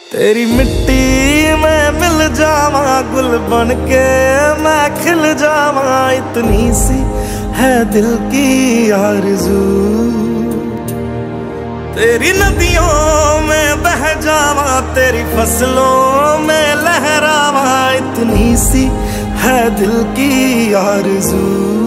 तेरी मिट्टी में मिल जावा, गुल बन के मैं खिल जावा, इतनी सी है दिल की आरज़ू। तेरी नदियों में बह जावा, तेरी फसलों में लहरावा, इतनी सी है दिल की आरज़ू।